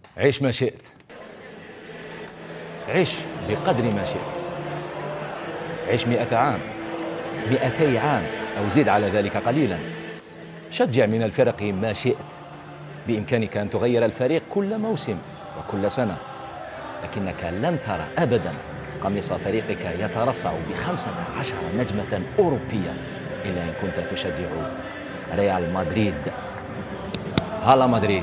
عيش ما شئت، عيش بقدر ما شئت، عيش 100 عام، 200 عام أو زد على ذلك قليلا. شجع من الفرق ما شئت، بإمكانك أن تغير الفريق كل موسم وكل سنة، لكنك لن ترى أبدا قميص فريقك يترصع ب15 نجمة أوروبية إلا إن كنت تشجع ريال مدريد. هلا مدريد.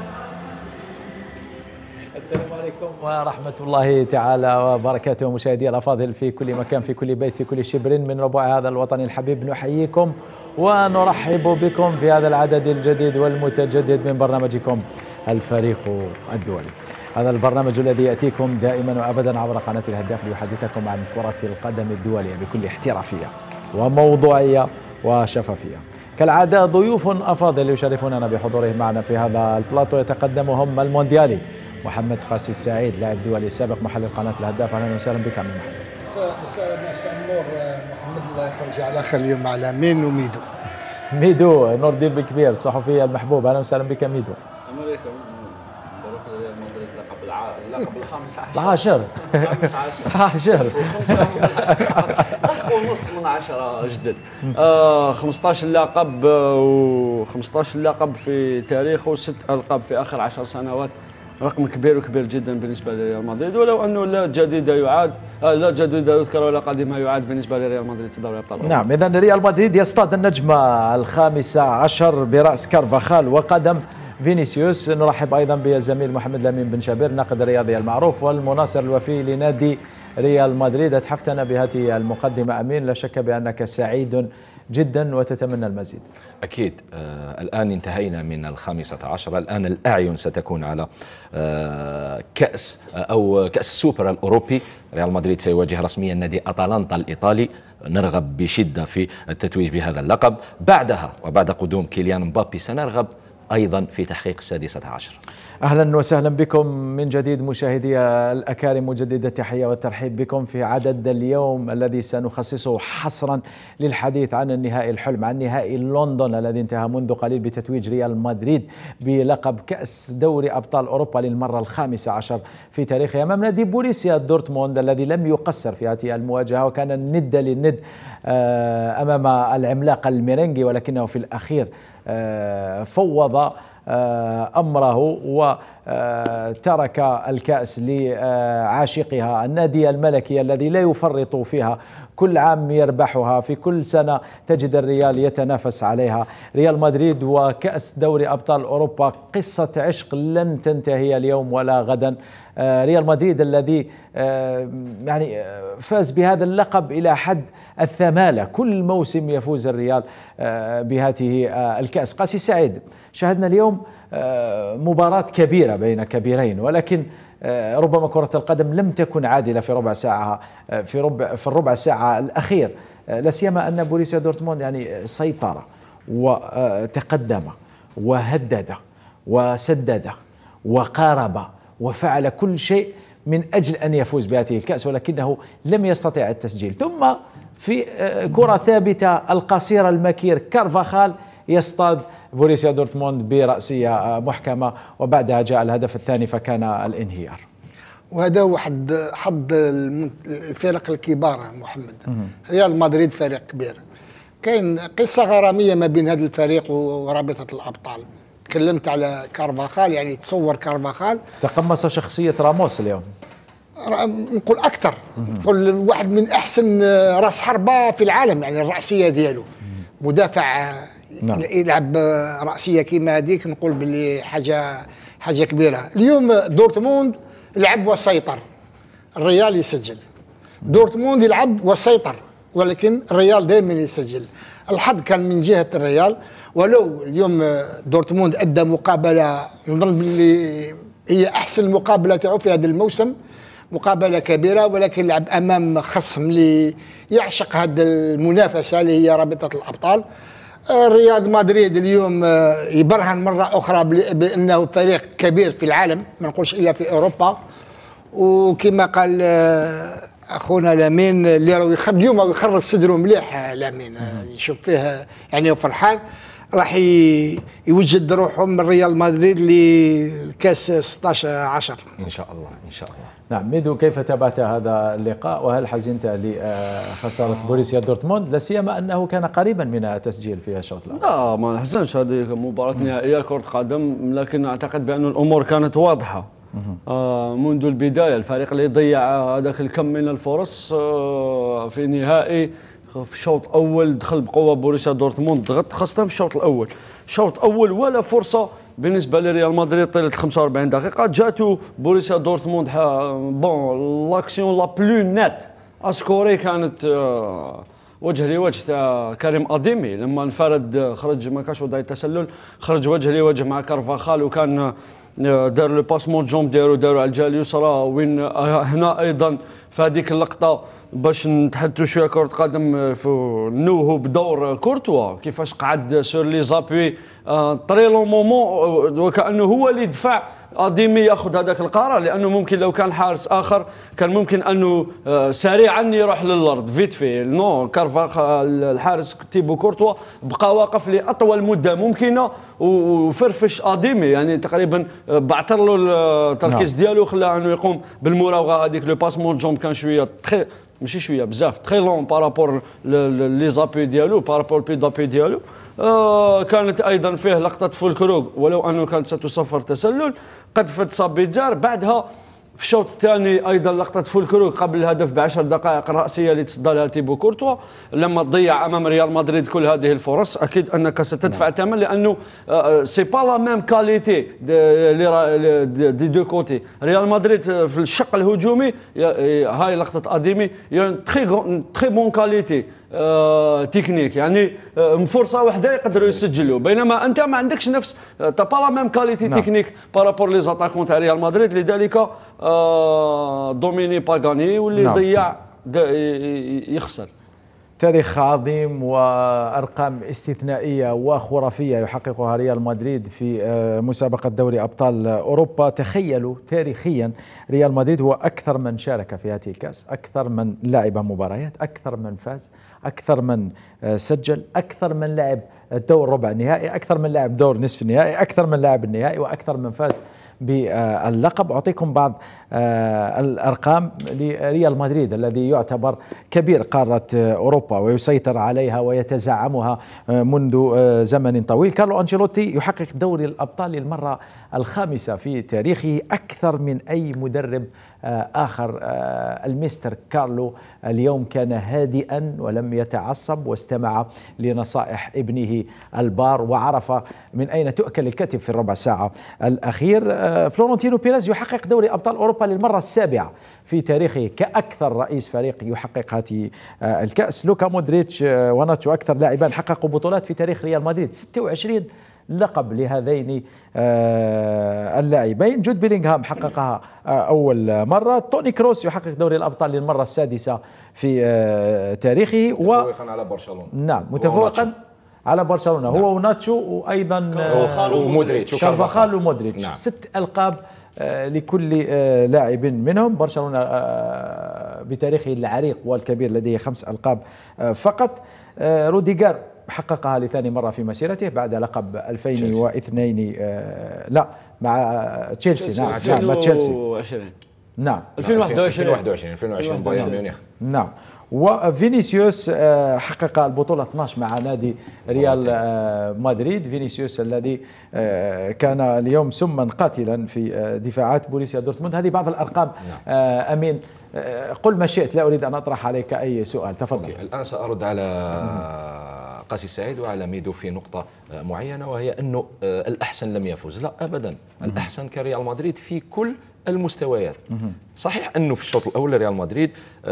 السلام عليكم ورحمة الله تعالى وبركاته، مشاهدي الأفاضل في كل مكان، في كل بيت، في كل شبر من ربوع هذا الوطن الحبيب، نحييكم ونرحب بكم في هذا العدد الجديد والمتجدد من برنامجكم الفريق الدولي. هذا البرنامج الذي يأتيكم دائما وأبدا عبر قناة الهداف ليحدثكم عن كرة القدم الدولية بكل احترافية وموضوعية وشفافية. كالعادة ضيوف أفاضل يشرفوننا بحضورهم معنا في هذا البلاطو، يتقدمهم المونديالي محمد قاسي السعيد، لاعب دولي سابق محلل قناة الهداف. أهلا وسهلا بك عمي محمد. مساء النور محمد، الله يخرج على خير اليوم على مين وميدو. ميدو نور الدين بكبير الصحفي المحبوب، أهلا وسهلا بك ميدو. السلام عليكم. مبروك ريال مدريد اللقب الخامس عشر. الخامس عشر ونص من 10 جدد. 15 لقب و15 لقب في تاريخه، 6 ألقاب في آخر 10 سنوات. رقم كبير وكبير جدا بالنسبة لريال مدريد، ولو أنه لا جديد يعاد، لا جديد يذكر ولا قديم يعاد بالنسبة لريال مدريد في دوري أبطال أوروبا. نعم، إذن ريال مدريد يصطاد النجمة الخامسة عشر برأس كارفاخال وقدم فينيسيوس. نرحب أيضا بالزميل محمد لامين بن شابير، الناقد الرياضي المعروف والمناصر الوفي لنادي ريال مدريد. أتحفتنا بهذه المقدمة أمين، لا شك بأنك سعيد جدا وتتمنى المزيد. أكيد. الآن انتهينا من 15، الآن الأعين ستكون على كأس السوبر الأوروبي. ريال مدريد سيواجه رسميا نادي أتلانتا الإيطالي، نرغب بشدة في التتويج بهذا اللقب. بعدها وبعد قدوم كيليان مبابي سنرغب أيضا في تحقيق 16. أهلا وسهلا بكم من جديد مشاهدي الأكارم، مجدد التحية والترحيب بكم في عدد اليوم الذي سنخصصه حصرا للحديث عن النهائي الحلم، عن نهائي لندن الذي انتهى منذ قليل بتتويج ريال مدريد بلقب كأس دوري أبطال أوروبا للمرة 15 في تاريخه أمام نادي بوريسيا دورتموند الذي لم يقصر في هذه المواجهة وكان الند للند أمام العملاق الميرينجي، ولكنه في الأخير فوض أمره وترك الكأس لعاشقها، النادي الملكي الذي لا يفرط فيها، كل عام يربحها، في كل سنة تجد الريال يتنافس عليها. ريال مدريد وكأس دوري أبطال أوروبا قصة عشق لن تنتهي اليوم ولا غدا. ريال مدريد الذي يعني فاز بهذا اللقب إلى حد الثمالة، كل موسم يفوز الريال بهذه الكأس. قاسي سعيد، شاهدنا اليوم مباراة كبيرة بين كبيرين، ولكن ربما كرة القدم لم تكن عادلة في ربع ساعة، في الربع ساعة الأخير، لا سيما أن بوريسيا دورتموند يعني سيطر وتقدم وهدد وسدد وقارب وفعل كل شيء من أجل أن يفوز بهذه الكأس، ولكنه لم يستطيع التسجيل. ثم في كرة ثابتة القصير المكير كارفاخال يصطاد بوريسيا دورتموند برأسية محكمة، وبعدها جاء الهدف الثاني فكان الانهيار. وهذا هو حظ الفرق الكبار محمد. ريال مدريد فريق كبير، كاين قصة غرامية ما بين هذا الفريق ورابطة الأبطال. تكلمت على كارفاخال، يعني تصور كارفاخال تقمص شخصية راموس اليوم، نقول أكثر، نقول واحد من أحسن رأس حربة في العالم، يعني الرأسية ديالو مدافع. نعم. يلعب رأسية كيما هذيك، نقول باللي حاجة كبيرة. اليوم دورتموند لعب وسيطر، الريال يسجل. دورتموند يلعب وسيطر، ولكن الريال دائما يسجل. الحظ كان من جهة الريال، ولو اليوم دورتموند أدى مقابلة نظن باللي هي أحسن مقابلة تاعو في هذا الموسم، مقابلة كبيرة، ولكن لعب أمام خصم اللي يعشق هذه المنافسة اللي هي رابطة الأبطال. ريال مدريد اليوم يبرهن مرة أخرى بأنه فريق كبير في العالم، ما نقولش إلا في أوروبا. وكما قال أخونا لامين اللي اليوم يخرج صدره مليح، لامين يشوف فيه يعني فرحان. راح يوجد روحهم من ريال مدريد للكاس 16-10 ان شاء الله ان شاء الله. نعم ميدو، كيف تابعت هذا اللقاء وهل حزنت لخسارة بوريسيا دورتموند، لا سيما انه كان قريبا من التسجيل في الشوط الاول؟ لا ما نحزنش، هذه مباراة نهائية كرة قدم، لكن اعتقد بأن الامور كانت واضحة منذ البداية. الفريق اللي ضيع هذاك الكم من الفرص في نهائي في الشوط الاول دخل بقوه بوريسيا دورتموند، ضغط خاصه في الشوط الاول. الشوط الاول ولا فرصه بالنسبه لريال مدريد طيله 45 دقيقه جاتو بوريسيا دورتموند. بون لاكسيون لا بلو نت اسكوري كانت وجه لوجه تاع كريم اديمي لما انفرد، خرج ما كانش وضع التسلل، خرج وجه لوجه مع كارفاخال وكان دار لو باسمون جومب داروا على الجهه اليسرى. وين هنا ايضا في هذيك اللقطه باش نتحدثوا شويه كره قدم نوهوا بدور كورتوا كيفاش قعد سور لي زابوي طري لو مومون وكانه هو اللي دفع اديمي ياخذ هذاك القرار، لانه ممكن لو كان حارس اخر كان ممكن انه سريعا يروح للارض فيت في. نو كارفاخ الحارس تيبو كورتوا بقى واقف لاطول مده ممكنه وفرفش اديمي، يعني تقريبا بعثر له التركيز ديالو خلاه انه يقوم بالمراوغه هذيك. لو باسمون جومب كان شويه ماشي شويه بزاف تري لون بارابور لي زابي ديالو بارابور بي دابي ديالو. كانت ايضا فيه لقطه فولكروغ ولو انه كانت ستصفر تسلل قذفت صابيتزار. بعدها في الشوط الثاني ايضا لقطه فولكروغ قبل الهدف ب10 دقائق الراسيه اللي تصدى لها تيبو كورتوا. لما تضيع امام ريال مدريد كل هذه الفرص اكيد انك ستدفع ثمن، لانه سي با لا ميم كاليتي دي دو كوتي. ريال مدريد في الشق الهجومي هاي لقطه اديمي تري بون كاليتي تكنيك، يعني فرصه واحده يقدروا يسجلوا، بينما انت ما عندكش نفس تا با لا ميم كاليتي تكنيك بارابور لي زاتاكون تاع ريال مدريد. لذلك دوميني باغاني واللي ضيع يخسر. تاريخ عظيم وأرقام استثنائية وخرافية يحققها ريال مدريد في مسابقة دوري أبطال أوروبا. تخيلوا تاريخيا ريال مدريد هو أكثر من شارك في هذه الكأس، أكثر من لعب مباريات، أكثر من فاز، أكثر من سجل، أكثر من لعب دور ربع النهائي، أكثر من لعب دور نصف النهائي، أكثر من لعب النهائي، وأكثر من فاز باللقب. أعطيكم بعض الأرقام لريال مدريد الذي يعتبر كبير قارة أوروبا ويسيطر عليها ويتزعمها منذ زمن طويل. كارلو أنشيلوتي يحقق دوري الأبطال للمرة الخامسة في تاريخه، أكثر من أي مدرب آخر. المستر كارلو اليوم كان هادئا ولم يتعصب واستمع لنصائح ابنه البار وعرف من أين تؤكل الكتف في الربع ساعة الأخير. فلورنتينو بيريز يحقق دوري أبطال أوروبا للمرة السابعة في تاريخه كأكثر رئيس فريق يحقق هذه الكأس. لوكا مودريتش وناتشو أكثر لاعبان حققوا بطولات في تاريخ ريال مدريد، 26 لقب لهذين اللاعبين. جود بيلينغهام حققها أول مرة. توني كروس يحقق دوري الأبطال للمرة السادسة في تاريخه متفوقا على برشلونة. نعم متفوقا على برشلونة. نعم. هو وناتشو وأيضا ومودريتش كارفاخال ومودريتش. نعم. 6 ألقاب لكل لاعب منهم. برشلونة بتاريخه العريق والكبير لديه 5 ألقاب فقط. روديغر حققها لثاني مرة في مسيرته بعد لقب 2002 لا مع تشيلسي. نعم مع تشيلسي. نعم 2021 بايرن ميونخ. نعم. وفينيسيوس حقق البطولة 12 مع نادي ريال مدريد. فينيسيوس الذي كان اليوم سما قاتلا في دفاعات بوريسيا دورتموند. هذه بعض الأرقام. أمين قل ما شئت، لا أريد أن أطرح عليك أي سؤال، تفضل. الآن سأرد على قاسي سعيد وعلى ميدو في نقطة معينة، وهي أنه الأحسن لم يفوز. لا أبدا، الأحسن كريال مدريد في كل المستويات. صحيح أنه في الشوط الأول ريال مدريد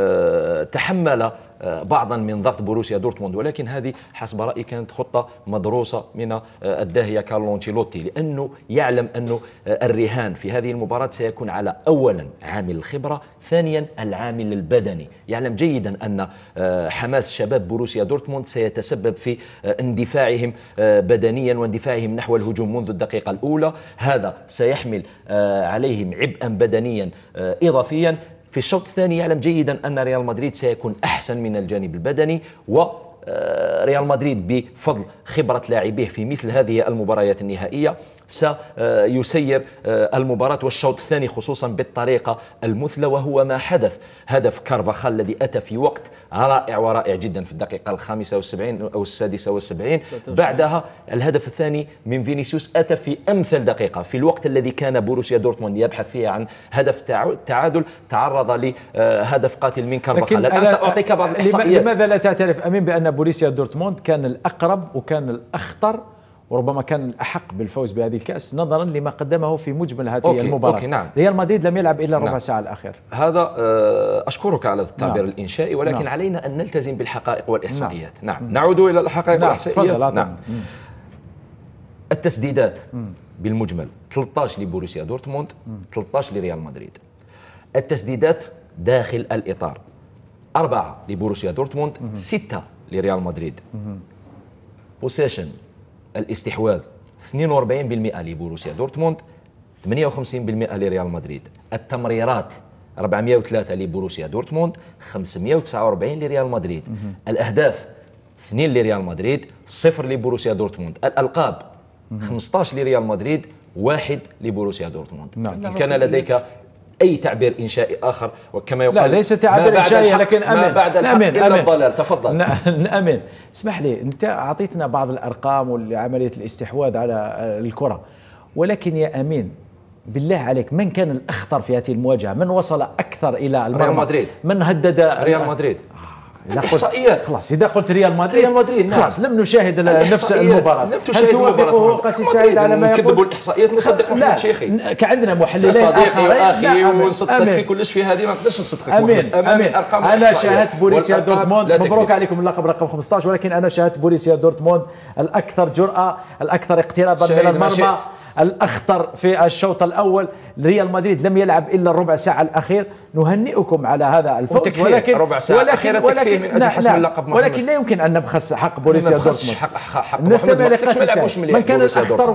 تحمل بعضا من ضغط بروسيا دورتموند، ولكن هذه حسب رأيي كانت خطة مدروسة من الداهية كارلو أنشيلوتي، لأنه يعلم أنه الرهان في هذه المباراة سيكون على أولا عامل الخبرة، ثانيا العامل البدني. يعلم جيدا أن حماس شباب بروسيا دورتموند سيتسبب في اندفاعهم بدنيا واندفاعهم نحو الهجوم منذ الدقيقة الأولى. هذا سيحمل عليهم عبئا بدنيا إضافيا. في الشوط الثاني يعلم جيدا أن ريال مدريد سيكون أحسن من الجانب البدني، ريال مدريد بفضل خبرة لاعبيه في مثل هذه المباريات النهائية سيسير المباراة والشوط الثاني خصوصا بالطريقة المثلى، وهو ما حدث. هدف كارفاخال الذي أتى في وقت رائع ورائع جدا في الدقيقة 75 أو 76. بعدها الهدف الثاني من فينيسيوس أتى في أمثل دقيقة، في الوقت الذي كان بوروسيا دورتموند يبحث فيه عن هدف تعادل، تعرض لهدف قاتل من كارفاخال. الآن سأعطيك بعض الإحصائيات. لماذا لا تعترف أمين بأن بوروسيا دورتموند كان الأقرب وكان الأخطر وربما كان الأحق بالفوز بهذه الكأس نظرا لما قدمه في مجمل هذه المباراة؟ نعم. ريال مدريد لم يلعب إلا ربع ساعة الأخير. هذا أشكرك على التعبير الإنشائي، ولكن علينا أن نلتزم بالحقائق والإحصائيات. نعود إلى الحقائق والإحصائيات. التسديدات بالمجمل 13 لبوروسيا دورتموند، 13 لريال مدريد. التسديدات داخل الإطار 4 لبوروسيا دورتموند، 6 لريال مدريد. بوسيشن الاستحواذ 42% لبوروسيا دورتموند، 58% لريال مدريد. التمريرات 403 لبوروسيا دورتموند، 549 لريال مدريد. الأهداف 2 لريال مدريد، 0 لبوروسيا دورتموند. الألقاب 15 لريال مدريد، 1 لبوروسيا دورتموند. إن كان لديك أي تعبير إنشائي آخر وكما يقال لا ليس تعبير إنشائي، لكن أمين ما بعد الحق إلا الضلال. تفضل. أمين اسمح لي، أنت أعطيتنا بعض الأرقام ولعملية الاستحواذ على الكرة، ولكن يا أمين بالله عليك من كان الأخطر في هذه المواجهة؟ من وصل أكثر إلى المرمى؟ ريال مدريد. من هدد ريال مدريد؟ الإحصائيات. خلاص إذا قلت ريال مدريد نعم. خلاص لم نشاهد نفس المباراة. لم تشاهد توافقه قاسي سعيد على ما يقول؟ نكذبوا الإحصائيات نصدق محمد شيخي. كعندنا محللين صديقي وأخي ونصدقك في كلش في هذه، ما نقدرش نصدقك. أمين أنا شاهدت بوريسيا دورتموند، مبروك عليكم اللقب رقم 15، ولكن أنا شاهدت بوريسيا دورتموند الأكثر جرأة، الأكثر اقترابا من المرمى، الأخطر في الشوط الأول. ريال مدريد لم يلعب إلا الربع ساعة الأخير. نهنئكم على هذا الفوز، ولكن ربع ساعة الأخيرة تكفيه من أجل حسم اللقب. ولكن لا يمكن أن نبخس حق بوريسيا دورتموند. حق نستمع لقاسي من كان الأخطر